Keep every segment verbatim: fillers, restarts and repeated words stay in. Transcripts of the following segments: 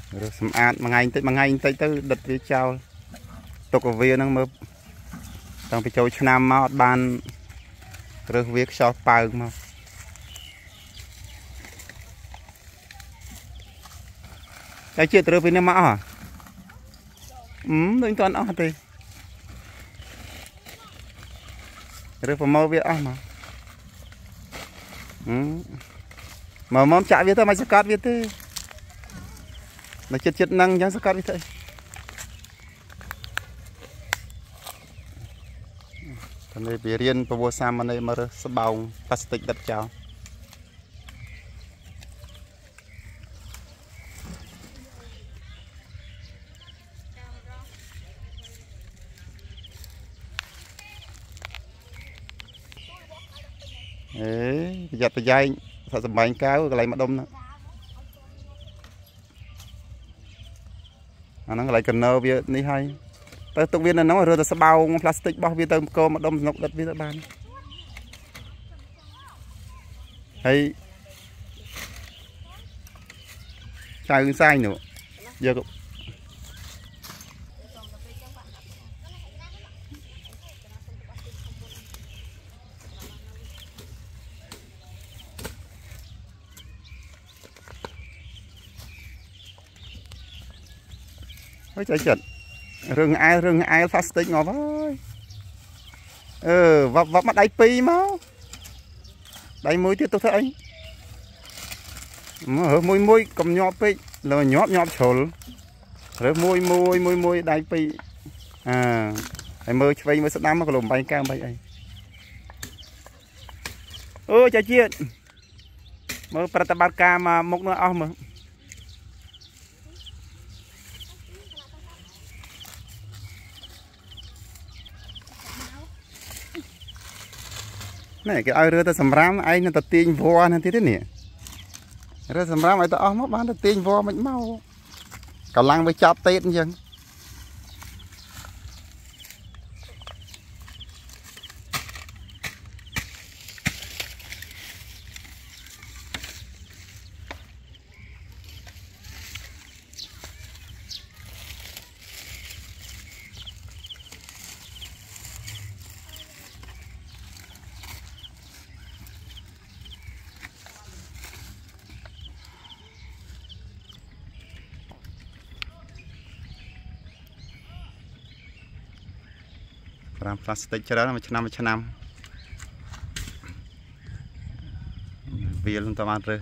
rồi xâm át mà ngày tới mà ngày tới tới đứt với trao tục ở viên năng mơ đang bị trôi nam mà ban rồi việc sao bao mà cái chuyện từ bên mà à ừ đừng toàn ở đây rồi phải mua việc à mà ừ mà mong chạy việc thôi mà sẽ cắt việc thế nó chết chết năng chẳng sẽ cắt việc thế còn đây bị riêng vào bộ sam mà đây mà sẽ bao plastic đặt chào ấy giặt tay dây sao sầm bánh cáo cái này mà đông nữa à nó lại cần nơ việc ní hay tới tục viên là nó rồi ta sẽ bao plastic bao viên tôm cô mà đông nọc đất viên đất bàn hay sai ứng sai nữa giờ cũng ôi trời chật rừng ai rừng ai plastic ngọt ơi ừ vấp vấp mắt đáy pi máu đáy mũi tiếp tục thế anh môi môi cầm nhọp pi là nhọp nhọp sầu rồi môi môi môi môi đáy pi à anh mơ chơi mới sắp năm mà còn lùm bay cao bay ấy ôi trời chuyện mơ pratabarka mà mốc nữa ong mà này cái ai rửa ta sầm rám ai nó ta tiên vò này thế này rửa sầm rám ai ta ôm nó bán ta tiên vò mạnh mau cả lăng với chóp tết chừng làm plastic cho đó là một năm một năm vì luôn tao ăn rồi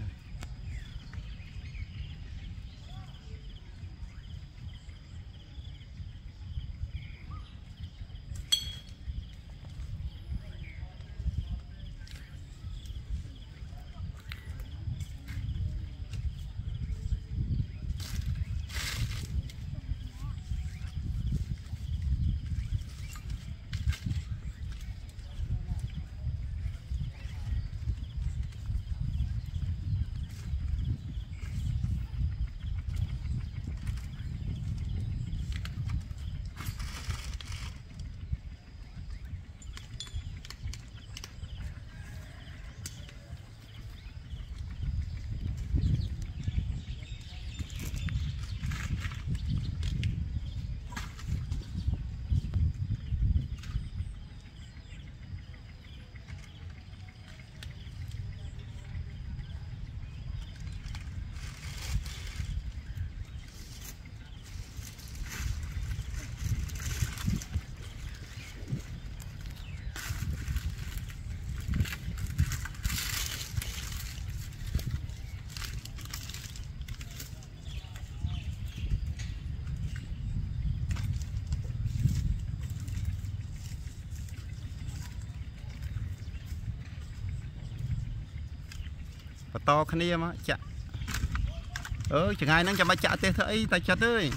to khné mà chạ ơ chừng ai nâng cho bà chạ tê thấy ta chặt ơi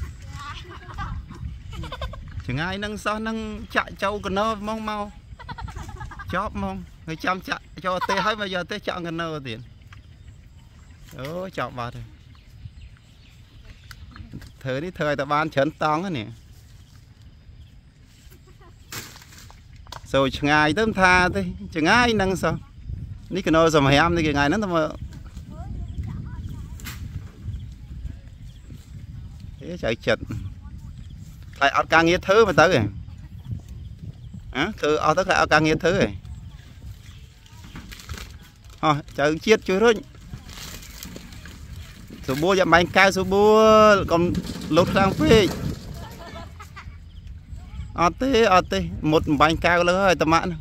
chừng ai nâng sao nâng chạ châu cần nơ mong mau chóp mong người chăm chạ cho tê hết bây giờ tê chọn cần nơ tiền ơ chọn vào thôi thời đi thời ta ban chấn tong á nè rồi chừng ai tấm tha thế chừng ai nâng sao ní cái nồi sầm hẻm thì cái ngày nó mà chạy chật lại ở càng nghĩa thứ mà tới rồi á thứ ở tất cả ở càng nghĩa thứ rồi thôi chạy chết chui rồi số bua dặm bánh cao số bua còn lột sang phê ở tê ở tê một bánh cao lớn rồi tầm mạn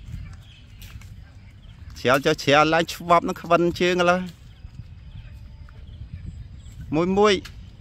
chéo cho chéo lại bóp nó vân chương rồi mùi mùi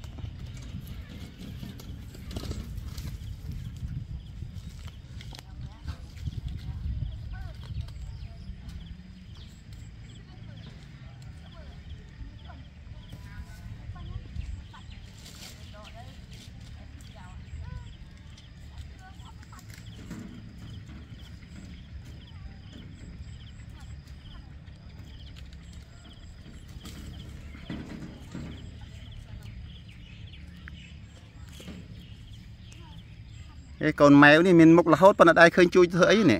cái con mèo này mình mục là hốt còn ở đây khơi chui thứ ấy nè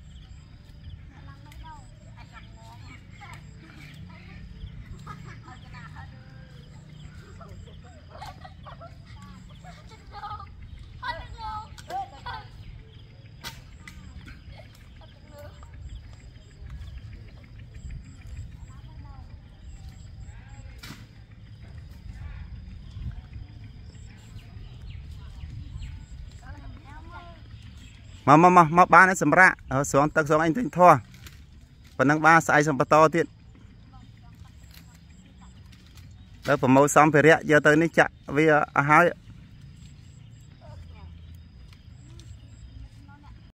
mà mà mà mà ba nó sầm ra ở xuống tắc xuống anh tính thua phần năng ba sai sầm to tiết đó phần màu xong phải rẽ giờ tớiនេះចាក់វាឲ្យ